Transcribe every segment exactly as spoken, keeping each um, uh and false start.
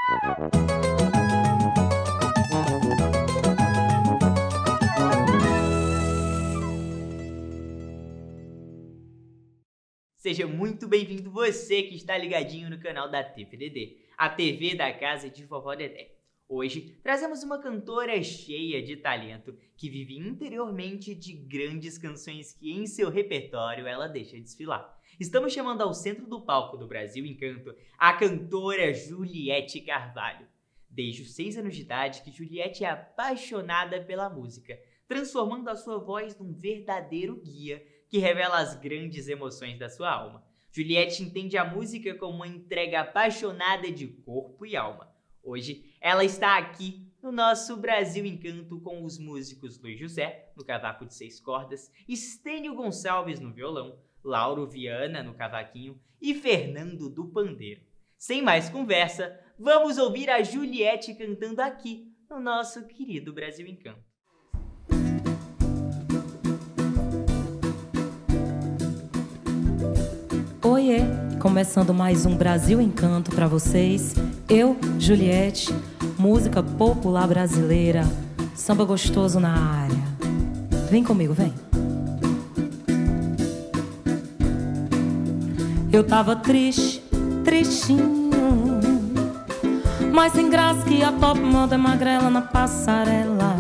Seja muito bem-vindo você que está ligadinho no canal da T V D D, a T V da casa de Vovó Dedé. Hoje trazemos uma cantora cheia de talento que vive interiormente de grandes canções que em seu repertório ela deixa desfilar. Estamos chamando ao centro do palco do Brasil Encanto a cantora Juliette Carvalho. Desde os seis anos de idade que Juliette é apaixonada pela música, transformando a sua voz num verdadeiro guia que revela as grandes emoções da sua alma. Juliette entende a música como uma entrega apaixonada de corpo e alma. Hoje, ela está aqui no nosso Brasil Encanto com os músicos Luiz José, no cavaco de seis cordas, Estênio Gonçalves no violão, Lauro Viana no cavaquinho e Fernando do pandeiro. Sem mais conversa, vamos ouvir a Juliette cantando aqui no nosso querido Brasil Encanto. Oiê, começando mais um Brasil Encanto pra vocês. Eu, Juliette, música popular brasileira, samba gostoso na área. Vem comigo, vem. Eu tava triste, tristinho, mas sem graça que a top moda é magrela na passarela.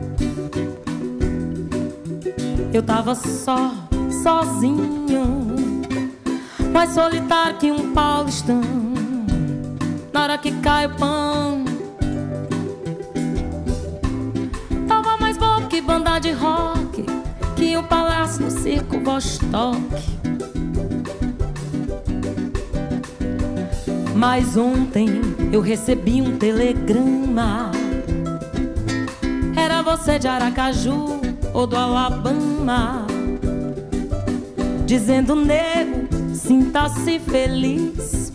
Eu tava só, sozinho, mais solitário que um paulistão, na hora que cai o pão. Tava mais bobo que banda de rock, que um palácio no circo Vostok. Mas ontem eu recebi um telegrama, era você de Aracaju ou do Alabama, dizendo: nego, sinta-se feliz,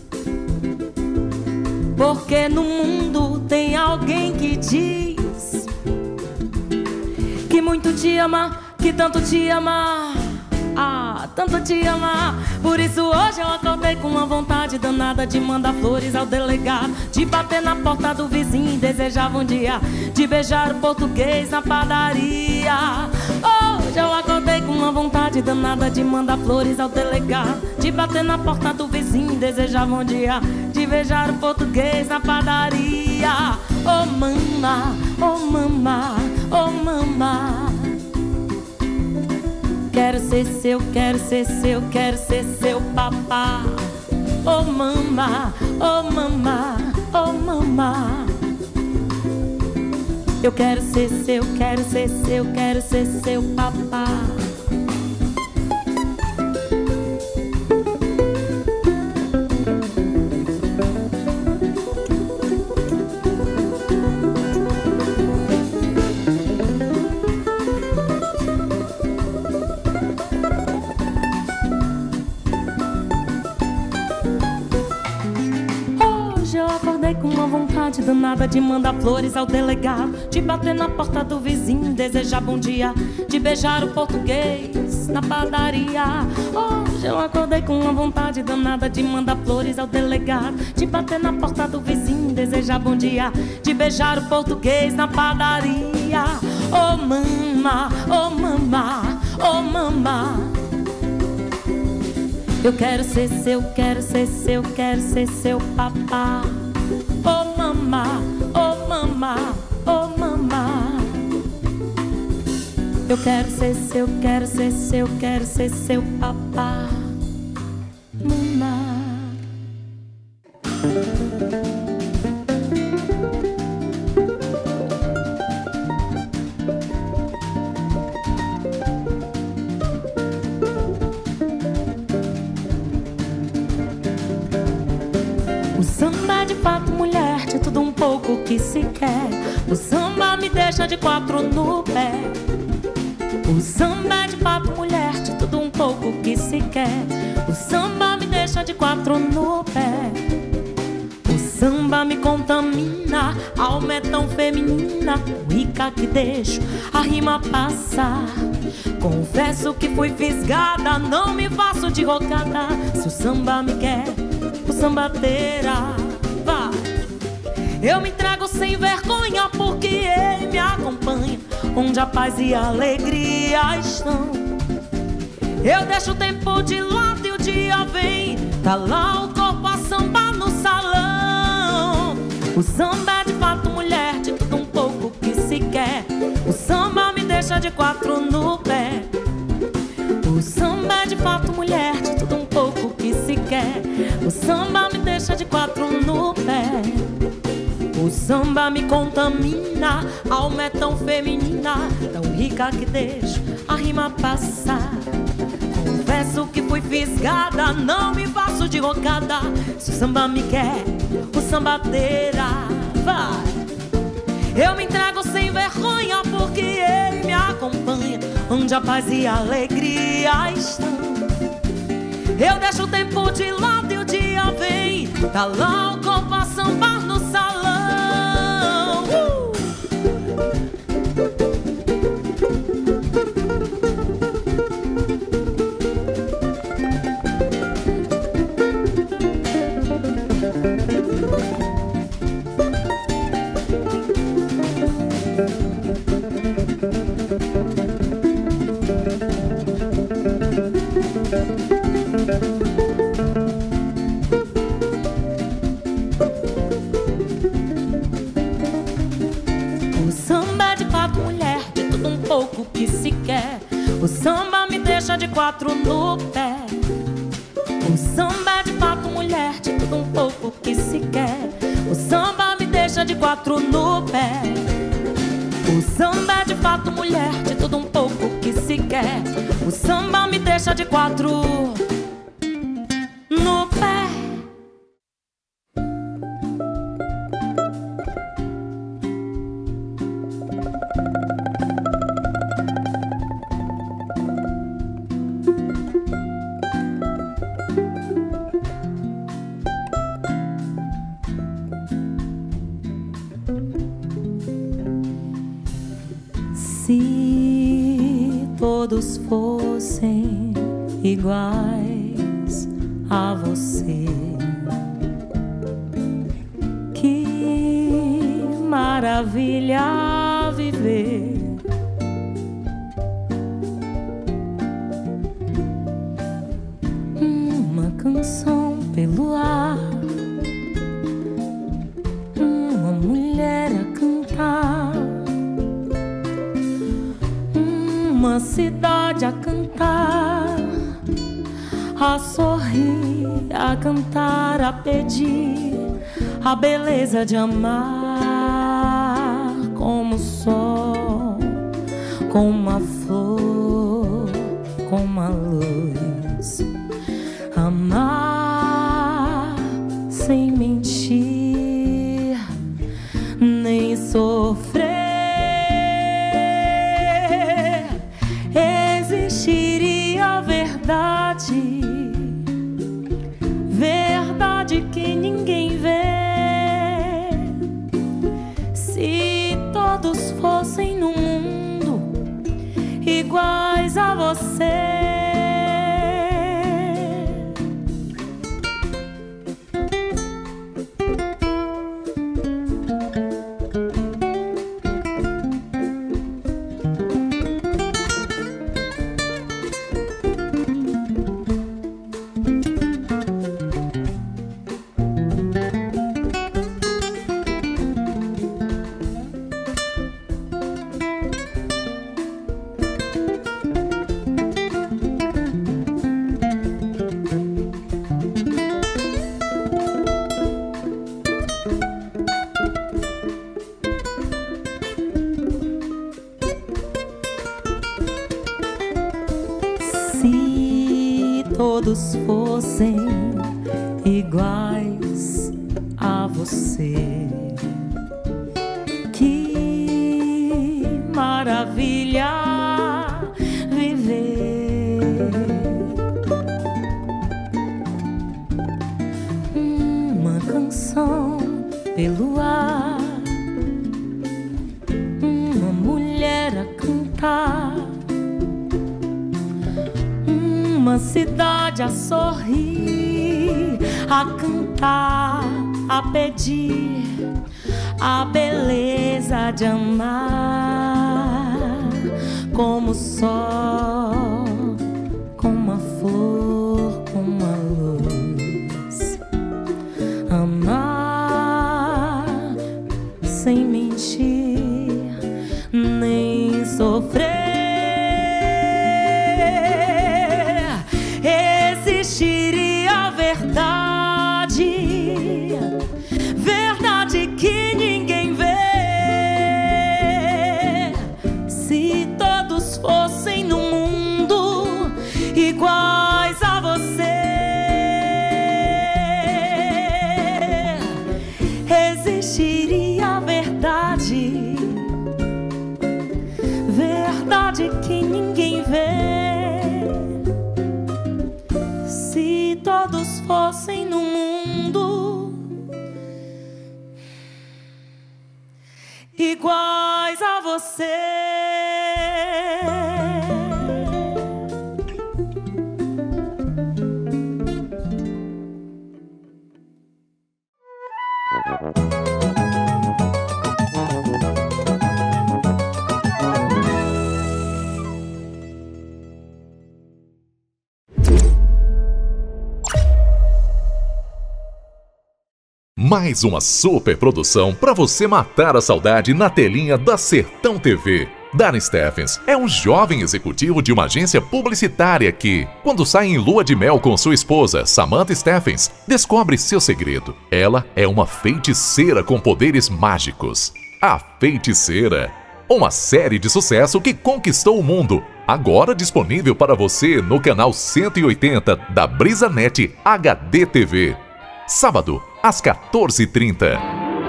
porque no mundo tem alguém que diz que muito te ama, que tanto te ama, ah, tanto te ama. Por isso hoje eu acordei com uma vontade danada de mandar flores ao delegado, de bater na porta do vizinho e desejava um dia de beijar o português na padaria. Hoje eu acordei com uma vontade danada de mandar flores ao delegado, de bater na porta do vizinho e desejava um dia de beijar o português na padaria. Oh mama, oh mama, oh mama, quero ser seu, quero ser seu, quero ser seu papá. Oh mama, oh mama, oh mama, eu quero ser seu, quero ser seu, quero ser seu papá. Com uma vontade danada de mandar flores ao delegado, de bater na porta do vizinho, desejar bom dia, de beijar o português na padaria. Hoje eu acordei com uma vontade danada de mandar flores ao delegado, de bater na porta do vizinho, desejar bom dia, de beijar o português na padaria. Oh mama, oh mama, oh mama, eu quero ser seu, quero ser seu, quero ser seu papá. Oh mama, oh mama, oh mama, eu quero ser seu, quero ser seu, quero ser seu papá. Mama. O samba de fato, mulher, de tudo um pouco que se quer. O samba me deixa de quatro no pé. O samba de fato, mulher, de tudo um pouco que se quer. O samba me deixa de quatro no pé. O samba me contamina, a alma é tão feminina, rica que deixo a rima passar. Confesso que fui fisgada, não me faço de rocada. Se o samba me quer, o samba terá. Vai! Eu me entrego sem vergonha porque Ele me acompanha, onde a paz e a alegria estão. Eu deixo o tempo de lado e o dia vem, tá lá o corpo a samba no salão. O samba é de fato mulher, de tudo um pouco que se quer. O samba me deixa de quatro no pé. O samba é de fato mulher, de tudo um pouco que se quer. O samba me deixa de quatro no pé. O samba me contamina, a alma é tão feminina, tão rica que deixo a rima passar. Confesso que fui fisgada, não me faço de rocada. Se o samba me quer, o sambadeira vai. Eu me entrego sem vergonha porque Ele me acompanha, onde a paz e a alegria estão. Eu deixo o tempo de lado e o dia vem, tá lá o corpo a sambar no salão. uh! O samba é de fato mulher, de tudo um pouco que se quer. O samba me deixa de quatro no pé. O samba é de fato mulher, de tudo um pouco que se quer. O samba me deixa de quatro no pé. O samba é de fato mulher, de tudo um pouco que se quer. O samba me deixa de quatro no pé. Se todos fossem iguais a você, que maravilha viver. Uma canção pelo ar, uma mulher a cantar, uma cidade a cantar, a sorrir, a cantar, a pedir a beleza de amar, como o sol, como a flor, como a luz. Amar sem mentir nem sofrer. Existiria verdade, verdade que ninguém vê. Se todos fossem no mundo iguais a você. Se todos fossem iguais a você, que maravilha viver. Uma canção pelo ar, uma mulher a cantar, uma cidade a sorrir, a cantar, a pedir a beleza de amar como o sol, como a flor, como a luz. Amar sem mentir nem sofrer. Existiria a verdade, verdade que ninguém vê. Se todos fossem no mundo iguais a você, existiria a verdade, verdade que ninguém vê. Se todos fossem no mundo iguais a você. Mais uma super produção para você matar a saudade na telinha da Sertão T V. Darren Steffens é um jovem executivo de uma agência publicitária que, quando sai em lua de mel com sua esposa, Samantha Steffens, descobre seu segredo. Ela é uma feiticeira com poderes mágicos. A Feiticeira. Uma série de sucesso que conquistou o mundo. Agora disponível para você no canal cento e oitenta da BrisaNet H D T V. Sábado, às quatorze e trinta.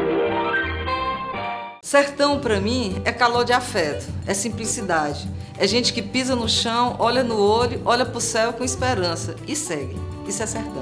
Sertão, pra mim, é calor de afeto, é simplicidade. É gente que pisa no chão, olha no olho, olha pro céu com esperança e segue. Isso é sertão.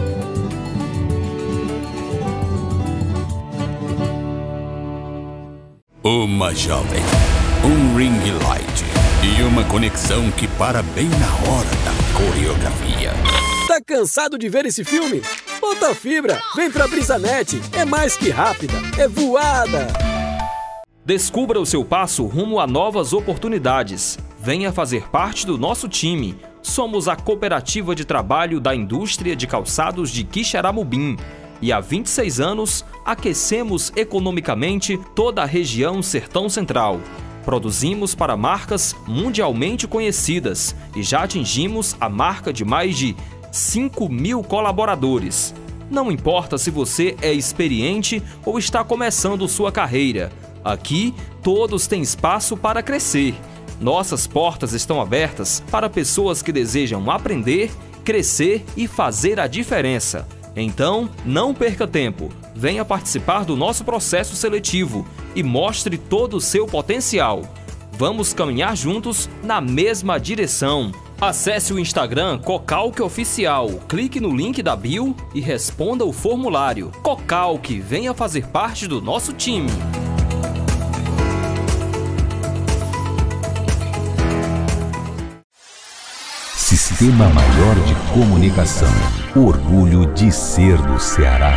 Uma jovem, um ring light e uma conexão que para bem na hora da coreografia. Tá cansado de ver esse filme? Bota fibra, vem pra BrisaNet, é mais que rápida, é voada! Descubra o seu passo rumo a novas oportunidades. Venha fazer parte do nosso time. Somos a cooperativa de trabalho da indústria de calçados de Quixeramobim. E há vinte e seis anos, aquecemos economicamente toda a região Sertão Central. Produzimos para marcas mundialmente conhecidas e já atingimos a marca de mais de cinco mil colaboradores. Não importa se você é experiente ou está começando sua carreira, aqui todos têm espaço para crescer. Nossas portas estão abertas para pessoas que desejam aprender, crescer e fazer a diferença. Então, não perca tempo. Venha participar do nosso processo seletivo e mostre todo o seu potencial. Vamos caminhar juntos na mesma direção. Acesse o Instagram Cocalque Oficial, clique no link da bio e responda o formulário. Cocalque, venha fazer parte do nosso time. Sistema Maior de Comunicação. Orgulho de ser do Ceará.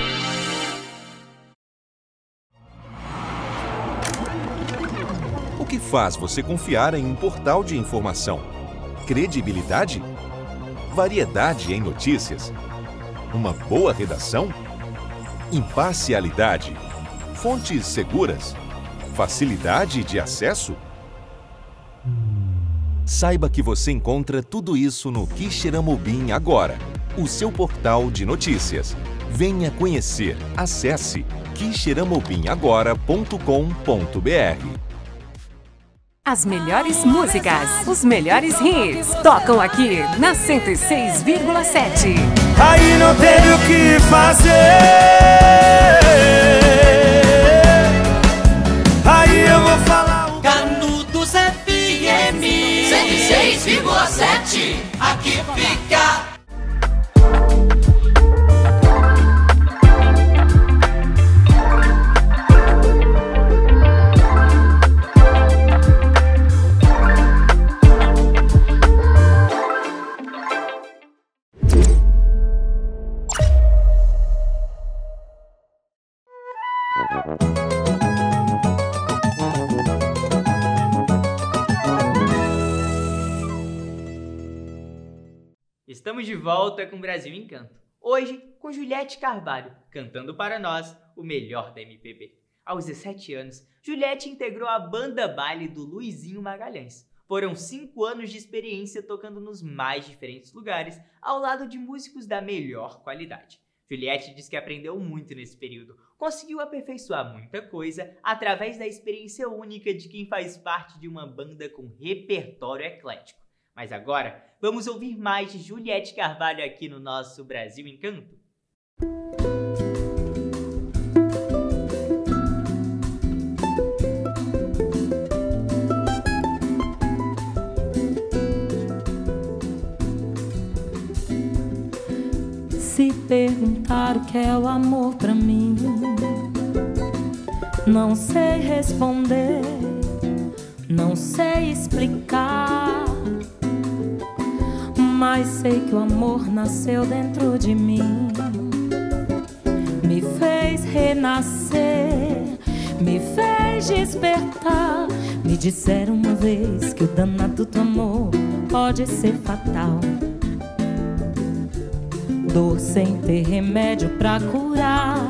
O que faz você confiar em um portal de informação? Credibilidade? Variedade em notícias? Uma boa redação? Imparcialidade? Fontes seguras? Facilidade de acesso? Saiba que você encontra tudo isso no Quixeramobim agora, o seu portal de notícias. Venha conhecer. Acesse quixeramobim agora ponto com ponto br. As melhores músicas, os melhores hits, tocam aqui na cento e seis vírgula sete. Aí não teve o que fazer. Aí eu vou falar. Canudos F M cento e seis vírgula sete. Aqui fica. Estamos de volta com Brasil em Canto. Hoje, com Juliette Carvalho, cantando para nós o melhor da M P B. Aos dezessete anos, Juliette integrou a banda baile do Luizinho Magalhães. Foram cinco anos de experiência tocando nos mais diferentes lugares, ao lado de músicos da melhor qualidade. Juliette diz que aprendeu muito nesse período, conseguiu aperfeiçoar muita coisa através da experiência única de quem faz parte de uma banda com repertório eclético. Mas agora, vamos ouvir mais de Juliette Carvalho aqui no nosso Brasil em Canto. Se perguntar o que é o amor pra mim, não sei responder, não sei explicar. Mas sei que o amor nasceu dentro de mim, me fez renascer, me fez despertar. Me disseram uma vez que o danado do amor pode ser fatal, dor sem ter remédio pra curar.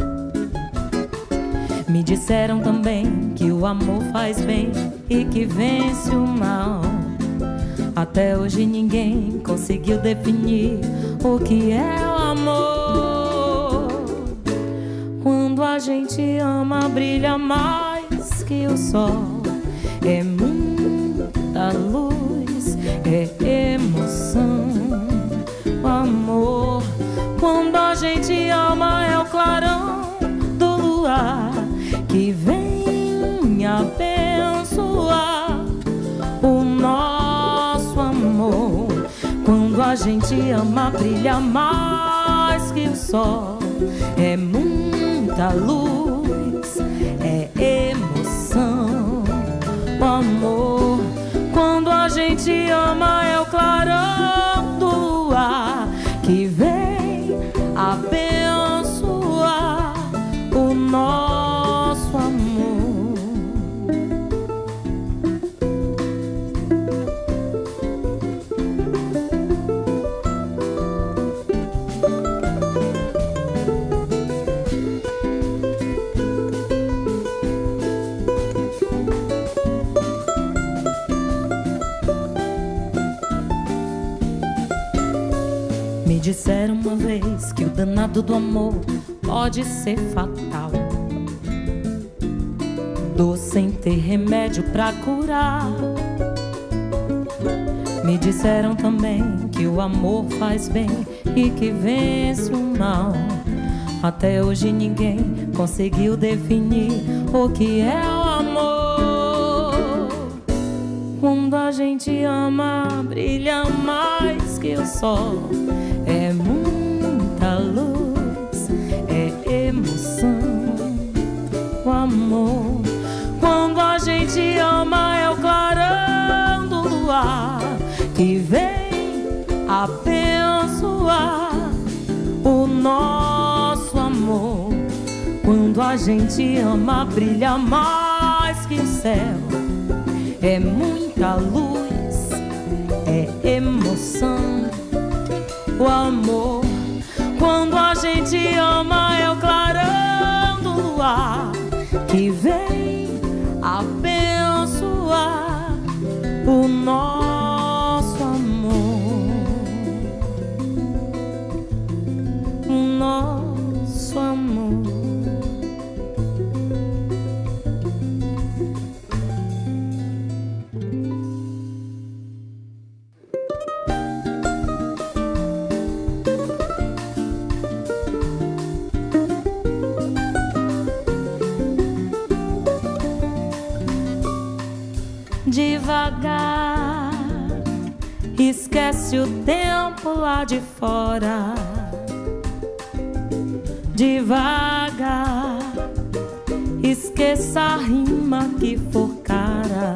Me disseram também que o amor faz bem e que vence o mal. Até hoje ninguém conseguiu definir o que é o amor. Quando a gente ama, brilha mais que o sol. É muita luz, é emoção. O amor, quando a gente ama, é o clarão do luar que vem abençoar o nosso amor. Quando a gente ama, brilha mais que o sol. É muita luz, é emoção. O amor, quando a gente ama, é o clarão do luar que vem abençoar o nosso amor. Me disseram uma vez que o danado do amor pode ser fatal, dor sem ter remédio pra curar. Me disseram também que o amor faz bem e que vence o mal. Até hoje ninguém conseguiu definir o que é o amor. Quando a gente ama, brilha mais que o sol. É muita luz, é emoção. O amor, quando a gente ama, é o clarão do luar que vem abençoar o nosso amor. Quando a gente ama, brilha mais que o céu. É muita luz, é emoção. O amor, quando a gente ama, é o clarão do luar que vem abençoar o nosso amor. O nosso amor. Devagar, esquece o tempo lá de fora. Devagar, esqueça a rima que for cara.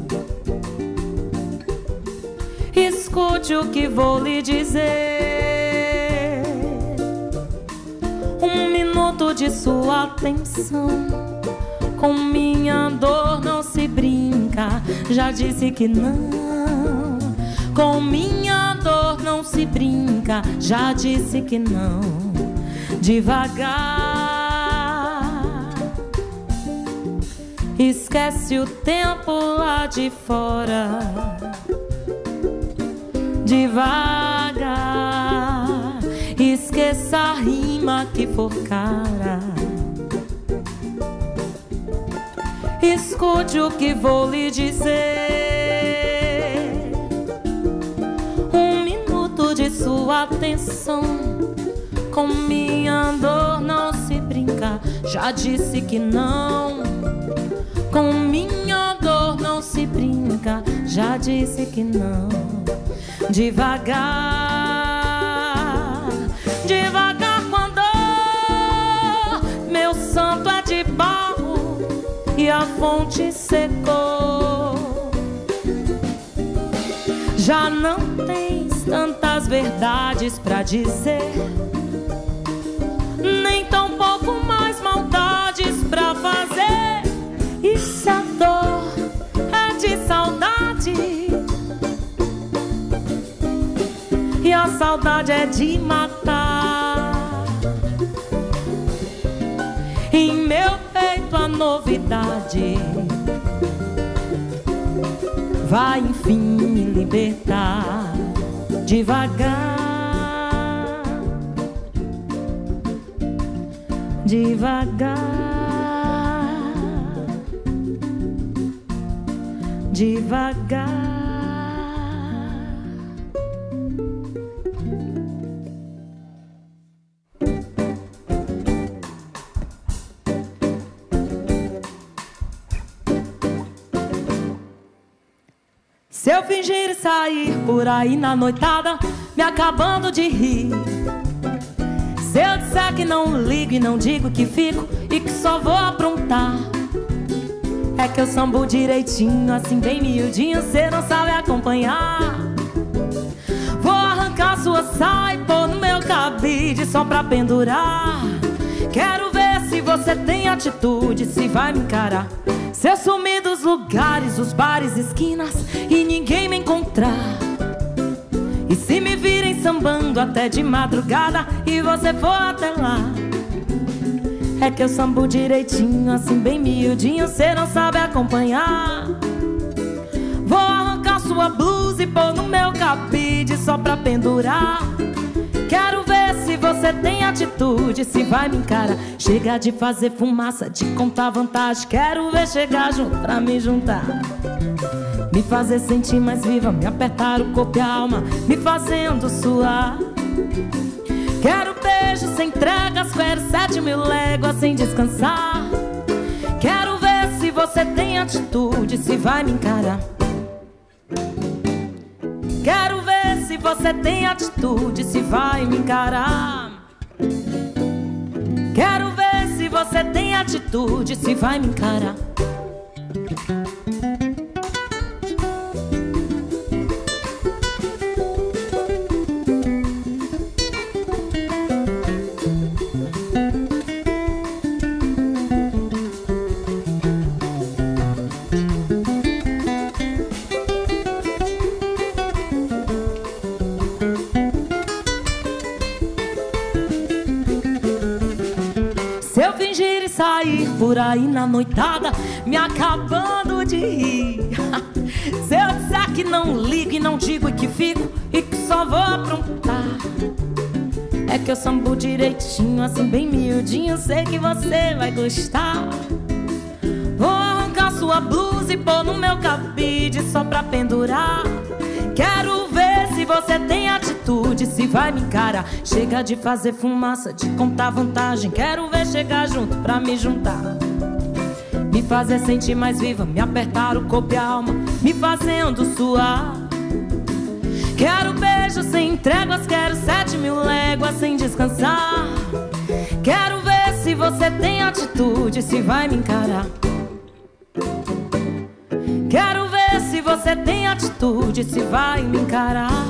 Escute o que vou lhe dizer. Um minuto de sua atenção. Com minha dor não se brinca, já disse que não. Com minha dor não se brinca, já disse que não. Devagar, esquece o tempo lá de fora. Devagar, esqueça a rima que for cara. Escute o que vou lhe dizer. Um minuto de sua atenção. Com minha dor não se brinca, já disse que não. Com minha dor não se brinca, já disse que não. Devagar, devagar com a dor. Meu santo é de barro e a fonte secou. Já não tens tantas verdades pra dizer, nem tão pouco mais maldades pra fazer. E se a dor é de saudade e a saudade é de matar, em meu peito a novidade vai enfim me libertar. Devagar, devagar, devagar. Se eu fingir sair por aí na noitada, me acabando de rir. Se eu disser que não ligo e não digo que fico e que só vou aprontar, é que eu sambo direitinho, assim bem miudinho, cê não sabe acompanhar. Vou arrancar sua saia e pôr no meu cabide só pra pendurar. Quero ver se você tem atitude, se vai me encarar. Se eu sumir dos lugares, os bares, esquinas e ninguém me encontrar, e se me virem sambando até de madrugada e você for até lá, é que eu sambo direitinho, assim bem miudinho, cê não sabe acompanhar. Vou arrancar sua blusa e pôr no meu cabide só pra pendurar. Quero ver se você tem atitude, se vai me encarar. Chega de fazer fumaça, de contar vantagem. Quero ver chegar junto pra me juntar, me fazer sentir mais viva, me apertar o corpo e a alma, me fazendo suar. Quero beijo sem entregas, quero sete mil léguas sem descansar. Quero ver se você tem atitude, se vai me encarar. Quero ver se você tem atitude, se vai me encarar. Quero ver se você tem atitude, se vai me encarar. Se eu fingir e sair por aí na noitada, me acabando de rir. Se eu disser que não ligo e não digo e que fico e que só vou aprontar, é que eu sambo direitinho, assim bem miudinho, sei que você vai gostar. Vou arrancar sua blusa e pôr no meu cabide só pra pendurar. Quero ver se você tem atitude, se vai me encarar. Chega de fazer fumaça, de contar vantagem. Quero ver chegar junto pra me juntar, me fazer sentir mais viva, me apertar o corpo e a alma, me fazendo suar. Quero beijo sem tréguas, quero sete mil léguas sem descansar. Quero ver se você tem atitude, se vai me encarar. Quero ver se você tem atitude, se vai me encarar.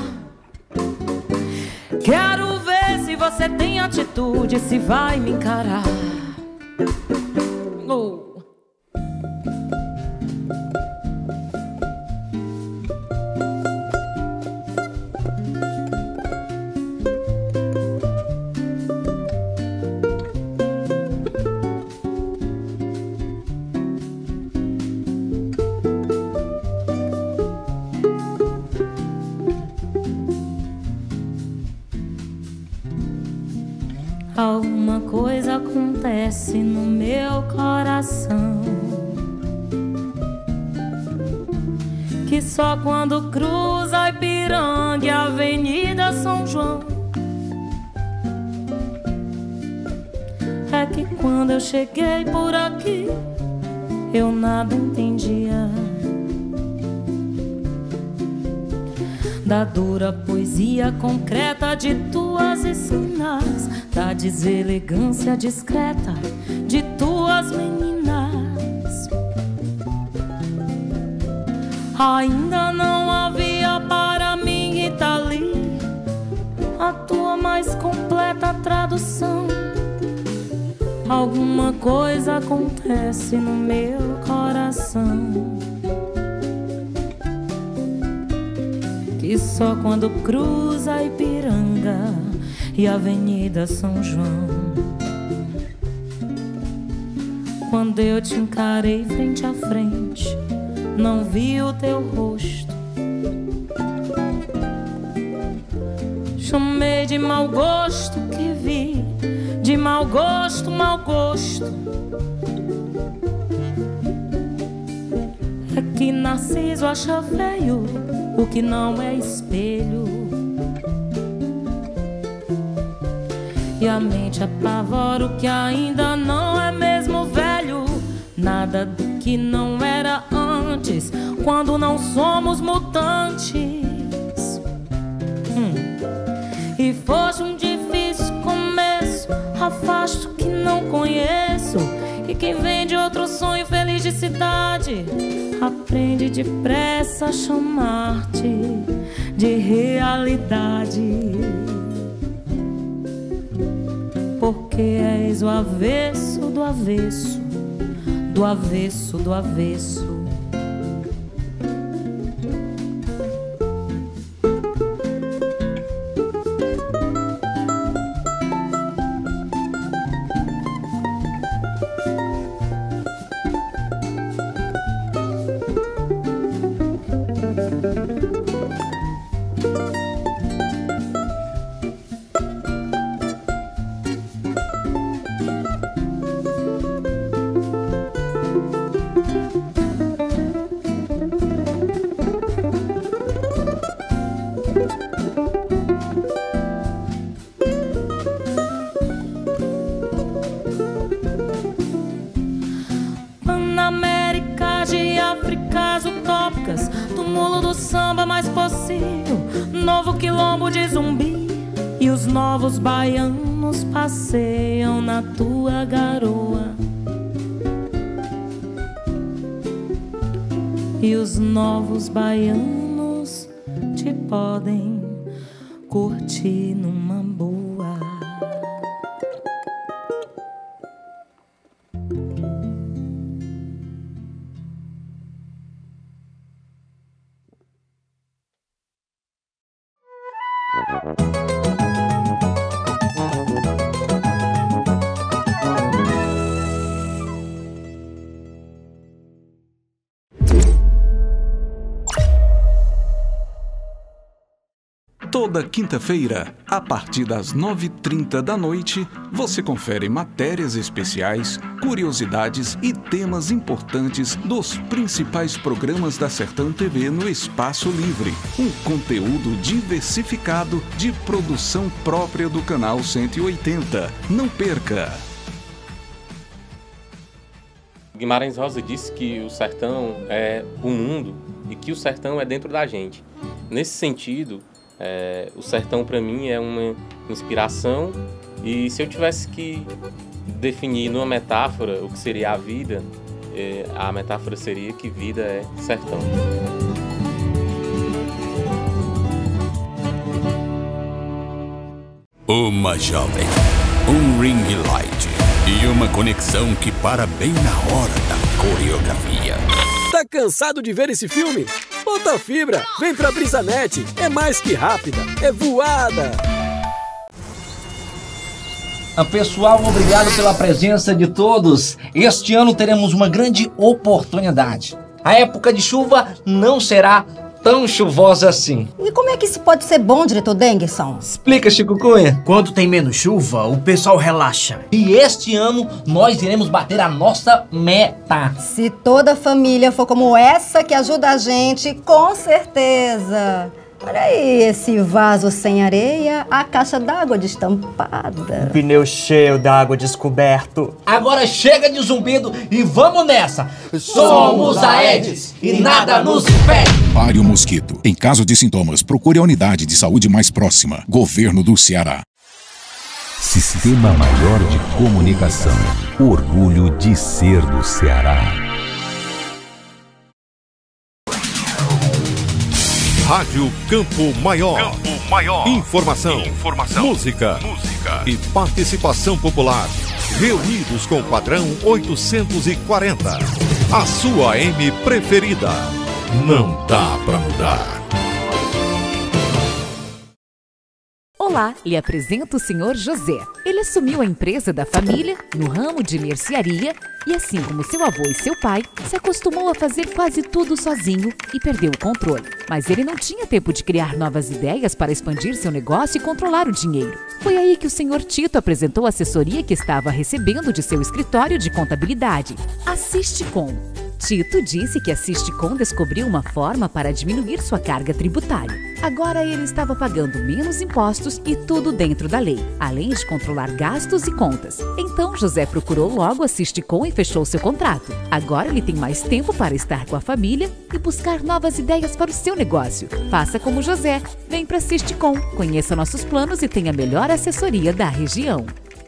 Quero ver se você tem atitude, se vai me encarar. Oh. Alguma coisa acontece no meu coração que só quando cruza a Ipiranga e a Avenida São João é que quando eu cheguei por aqui eu nada entendia da dura poesia concreta de tuas esquinas, da deselegância discreta de tuas meninas. Ainda não havia para mim, Rita Lee, a tua mais completa tradução. Alguma coisa acontece no meu coração que só quando cruza a Ipiranga e a Avenida São João, quando eu te encarei frente a frente, não vi o teu rosto. Chamei de mau gosto que vi, de mau gosto, mau gosto. É que Narciso acha feio o que não é espelho, e a mente apavora o que ainda não é mesmo velho. Nada do que não era antes, quando não somos mutantes. hum. E fosse um difícil começo, afasto que não conheço, e quem vem de outro sonho feliz de cidade aprende depressa a chamar-te de realidade, porque és o avesso do avesso, do avesso do avesso. Túmulo do samba mais possível, novo quilombo de Zumbi, e os novos baianos passeiam na tua garoa, e os novos baianos te podem curtir numa boa. Toda quinta-feira, a partir das nove e trinta da noite, você confere matérias especiais, curiosidades e temas importantes dos principais programas da Sertão T V no Espaço Livre. Um conteúdo diversificado de produção própria do canal cento e oitenta. Não perca! Guimarães Rosa disse que o sertão é o mundo e que o sertão é dentro da gente. Nesse sentido, É, o sertão para mim é uma inspiração, e se eu tivesse que definir numa metáfora o que seria a vida, é, a metáfora seria que vida é sertão. Uma jovem, um ring light e uma conexão que para bem na hora da coreografia. Tá cansado de ver esse filme? Bota fibra, vem pra BrisaNet, é mais que rápida, é voada! Pessoal, obrigado pela presença de todos. Este ano teremos uma grande oportunidade. A época de chuva não será tão chuvosa assim. E como é que isso pode ser bom, diretor Denguerson? Explica, Chico Cunha. Quando tem menos chuva, o pessoal relaxa. E este ano nós iremos bater a nossa meta. Se toda a família for como essa que ajuda a gente, com certeza. Olha aí esse vaso sem areia, a caixa d'água destampada. O pneu cheio d'água descoberto. Agora chega de zumbido e vamos nessa! Somos a Edis e nada nos impede! Pare o mosquito. Em caso de sintomas, procure a unidade de saúde mais próxima. Governo do Ceará. Sistema Maior de Comunicação. Orgulho de ser do Ceará. Rádio Campo Maior. Campo Maior. Informação, Informação. Música. Música. E participação popular. Reunidos com o padrão oitocentos e quarenta. A sua A M preferida. Não dá pra mudar. Olá, lhe apresento o senhor José. Ele assumiu a empresa da família no ramo de mercearia e, assim como seu avô e seu pai, se acostumou a fazer quase tudo sozinho e perdeu o controle. Mas ele não tinha tempo de criar novas ideias para expandir seu negócio e controlar o dinheiro. Foi aí que o senhor Tito apresentou a assessoria que estava recebendo de seu escritório de contabilidade, a Sisticom. Tito disse que a Sisticom descobriu uma forma para diminuir sua carga tributária. Agora ele estava pagando menos impostos e tudo dentro da lei, além de controlar gastos e contas. Então José procurou logo a Sisticom e fechou seu contrato. Agora ele tem mais tempo para estar com a família e buscar novas ideias para o seu negócio. Faça como José, vem para a Sisticom, conheça nossos planos e tenha a melhor assessoria da região.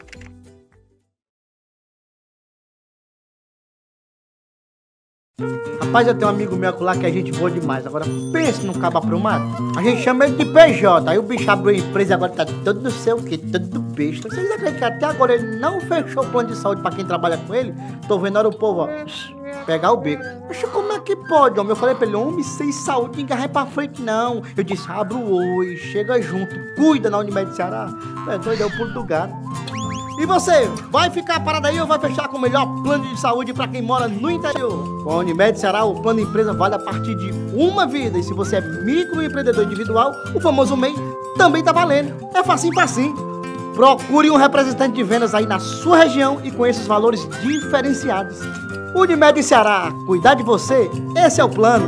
Rapaz, eu tenho um amigo meu lá que é gente boa demais. Agora, pense num cabo aprumado. A gente chama ele de P J. Aí o bicho abriu a empresa e agora tá todo não sei o que, todo besta. Vocês acreditam que até agora ele não fechou o plano de saúde pra quem trabalha com ele? Tô vendo agora o povo, ó, pegar o beco. Poxa, como é que pode, homem? Eu falei pra ele, homem, sem saúde, ninguém vai pra frente, não. Eu disse, abre o olho, chega junto, cuida na Unimed Ceará. É doido, é o pulo do gato. E você, vai ficar parado aí ou vai fechar com o melhor plano de saúde para quem mora no interior? Com a Unimed Ceará, o plano de empresa vale a partir de uma vida. E se você é microempreendedor individual, o famoso M E I também tá valendo. É facinho, facinho. Procure um representante de vendas aí na sua região e conheça os valores diferenciados. Unimed Ceará, cuidar de você, esse é o plano.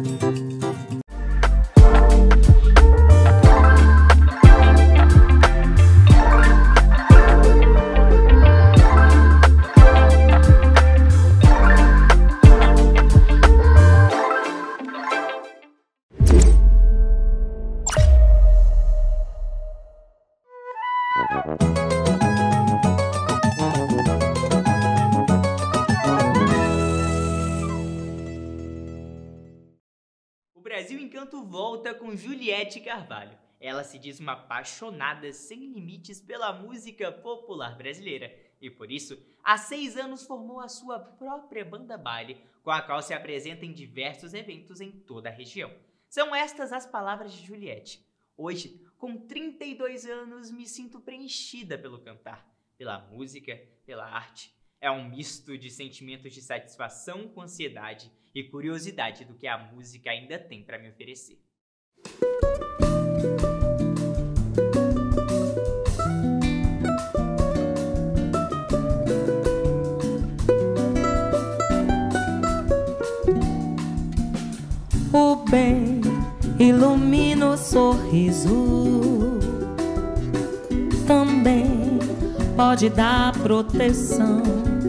O Brasil Encanto volta com Juliette Carvalho. Ela se diz uma apaixonada sem limites pela música popular brasileira e, por isso, há seis anos formou a sua própria banda baile, com a qual se apresenta em diversos eventos em toda a região. São estas as palavras de Juliette. Hoje, com trinta e dois anos, me sinto preenchida pelo cantar, pela música, pela arte. É um misto de sentimentos de satisfação com ansiedade e curiosidade do que a música ainda tem para me oferecer. O bem ilumina o sorriso, também pode dar proteção.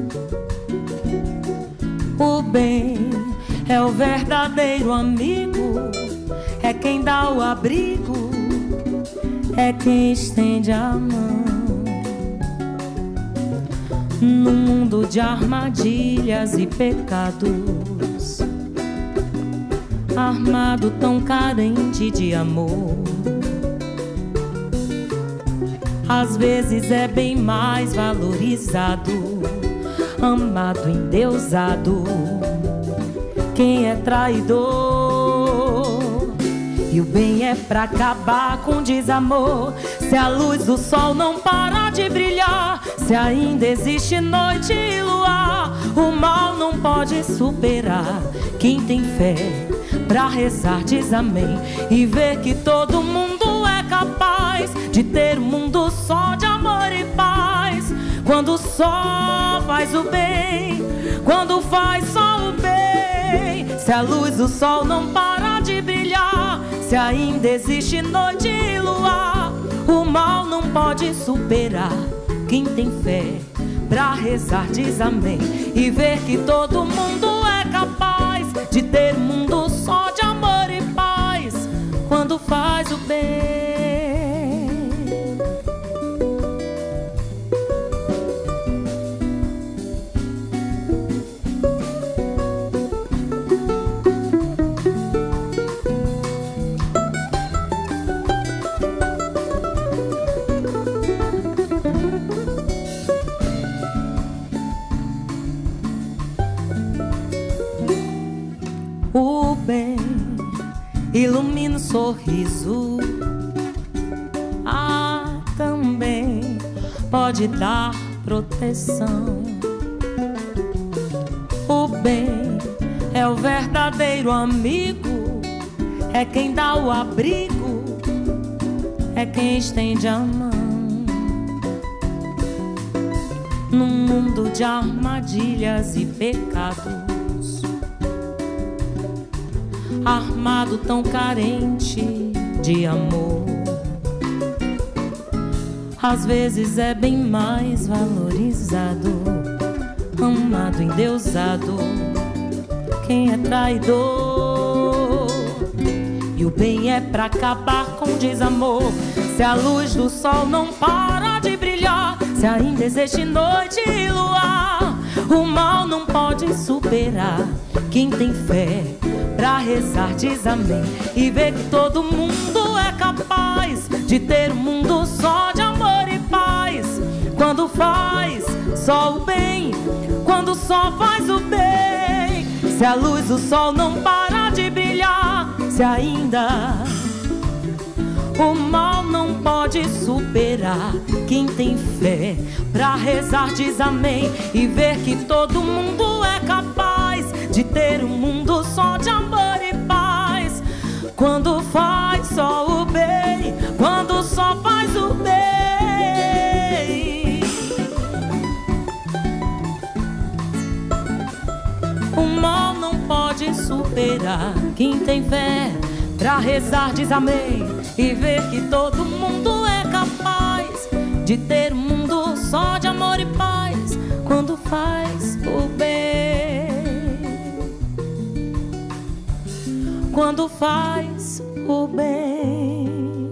O bem é o verdadeiro amigo, é quem dá o abrigo, é quem estende a mão. No mundo de armadilhas e pecados, armado tão carente de amor, às vezes é bem mais valorizado, amado, endeusado, quem é traidor. E o bem é pra acabar com desamor. Se a luz do sol não parar de brilhar, se ainda existe noite e luar, o mal não pode superar. Quem tem fé pra rezar diz amém e ver que todo mundo é capaz de ter um mundo só de amor e paz. Quando só faz o bem, quando faz só o bem. Se a luz do sol não parar de brilhar, se ainda existe noite e luar, o mal não pode superar. Quem tem fé pra rezar diz amém e ver que todo mundo é capaz de ter um mundo só de amor e paz. Quando faz o bem. O bem ilumina o sorriso, ah, também pode dar proteção. O bem é o verdadeiro amigo, é quem dá o abrigo, é quem estende a mão. Num mundo de armadilhas e pecados, armado tão carente de amor, às vezes é bem mais valorizado, amado, endeusado, quem é traidor. E o bem é pra acabar com desamor. Se a luz do sol não para de brilhar, se ainda existe noite e luar, o mal não pode superar. Quem tem fé pra rezar diz amém e ver que todo mundo é capaz de ter um mundo só de amor e paz. Quando faz só o bem, quando só faz o bem. Se a luz do sol não parar de brilhar, se ainda o mal não pode superar. Quem tem fé pra rezar diz amém e ver que todo mundo é capaz de ter um mundo só de amor e paz. Quando faz só o bem, quando só faz o bem. O mal não pode superar. Quem tem fé pra rezar diz amém e ver que todo mundo é capaz de ter um mundo só de amor e paz. Quando faz o bem, quando faz o bem.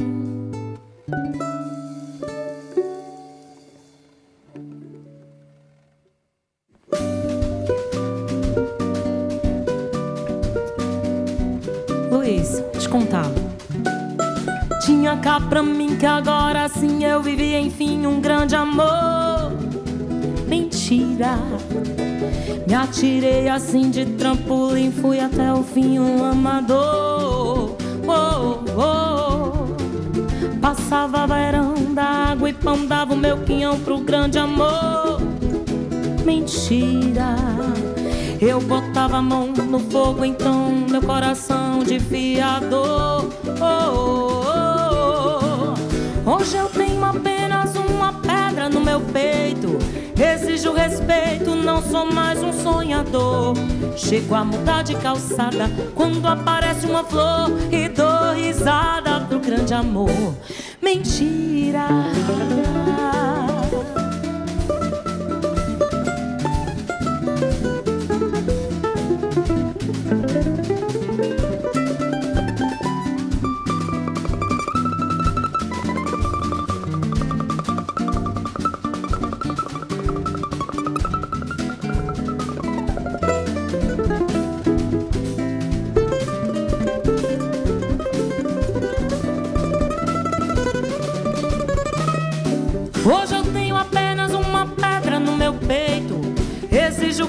Luiz, te contar. Tinha cá pra mim que agora sim eu vivi enfim um grande amor. Mentira. Me atirei assim de trampolim, fui até o fim um amador. Oh, oh. Passava verão da água e pão, dava o meu quinhão pro grande amor. Mentira. Eu botava a mão no fogo, então meu coração de fiador. Oh, oh, oh. Hoje eu tenho apenas uma pedra no meu peito, exijo respeito, não sou mais um sonhador. Chego a mudar de calçada quando aparece uma flor e dou risada pro grande amor. Mentira.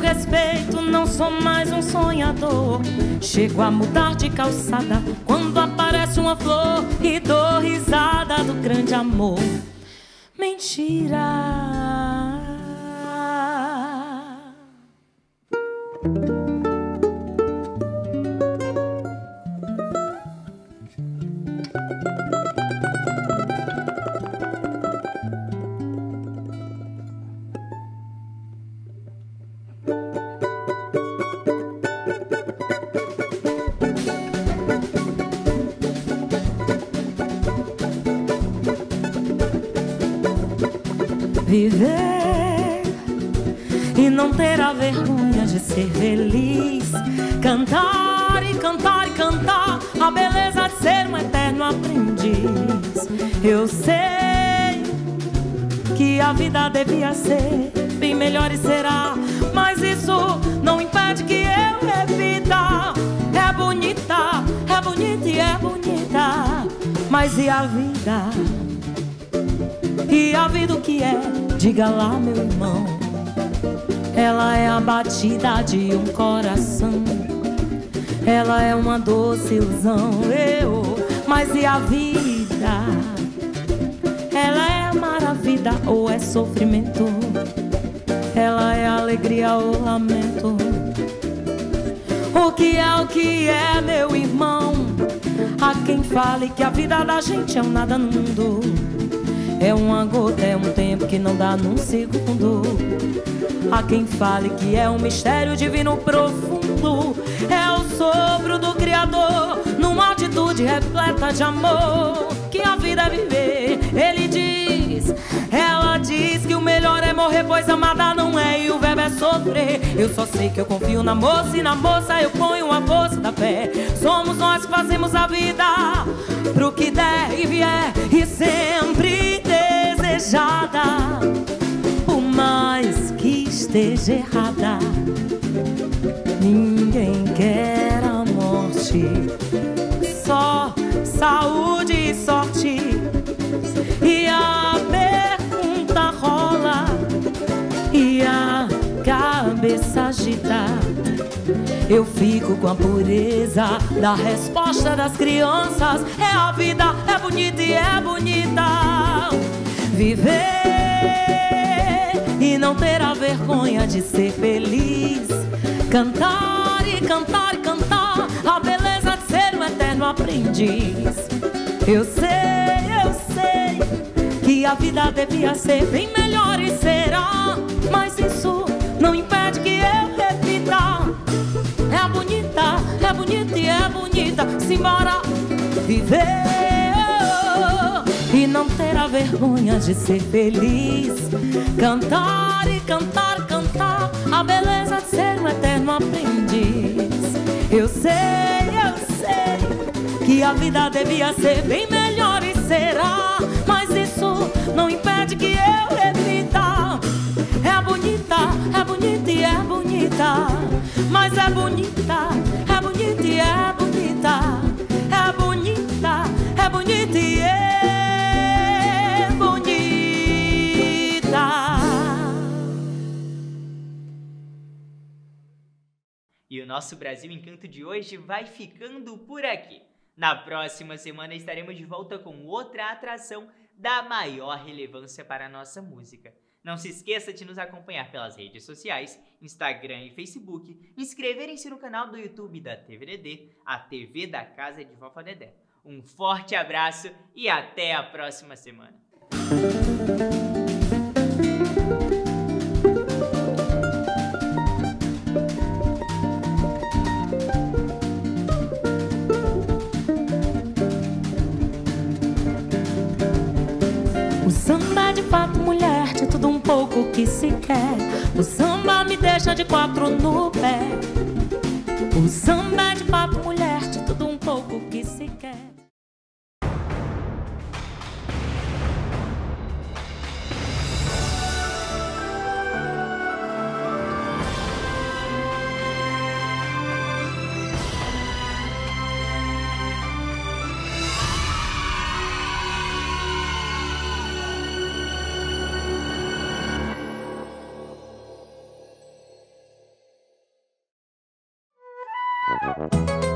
respeito, não sou mais um sonhador. Chego a mudar de calçada quando aparece uma flor e dou risada do grande amor. Mentira. Viver e não ter a vergonha de ser feliz. Cantar e cantar e cantar a beleza de ser um eterno aprendiz. Eu sei que a vida devia ser bem melhor e será, mas isso não impede que eu repita. É bonita, é bonita e é bonita, mas e a vida? E a vida o que é? Diga lá, meu irmão. Ela é a batida de um coração, ela é uma doce ilusão. Eu, mas e a vida? Ela é amar a vida ou é sofrimento? Ela é alegria ou lamento? O que é o que é, meu irmão? Há quem fale que a vida da gente é um nada no mundo. É uma gota, é um tempo que não dá num segundo. Há quem fale que é um mistério divino profundo. É o sopro do Criador numa atitude repleta de amor. Que a vida é viver, ele diz. Ela diz que o melhor é morrer, pois amada não é e o verbo é sofrer. Eu só sei que eu confio na moça e na moça eu ponho a força da fé. Somos nós que fazemos a vida pro que der e vier, e sempre desejada, por mais que esteja errada. Ninguém quer a morte, só saúde e sorte. E a pergunta rola e a cabeça agita. Eu fico com a pureza da resposta das crianças. É a vida, é bonita e é bonita. Viver e não ter a vergonha de ser feliz. Cantar e cantar e cantar a beleza de ser um eterno aprendiz. Eu sei, eu sei que a vida devia ser bem melhor e será, mas isso não impede que eu repita. É bonita, é bonita e é bonita. Simbora viver e não ter a vergonha de ser feliz. Cantar e cantar, cantar a beleza de ser um eterno aprendiz. Eu sei, eu sei que a vida devia ser bem melhor e será, mas isso não impede que eu repita. É bonita, é bonita e é bonita, mas é bonita, é bonita e é bonita. É bonita, é bonita e é bonita. E o nosso Brasil Encanto de hoje vai ficando por aqui. Na próxima semana estaremos de volta com outra atração da maior relevância para a nossa música. Não se esqueça de nos acompanhar pelas redes sociais, Instagram e Facebook, inscreverem-se no canal do YouTube da T V D D, a T V da Casa de Vovó Dedé. Um forte abraço e até a próxima semana. O samba de fato, mulher, de tudo um pouco que se quer. O samba me deixa de quatro no pé. O samba de fato, mulher, de tudo um pouco que se quer. Música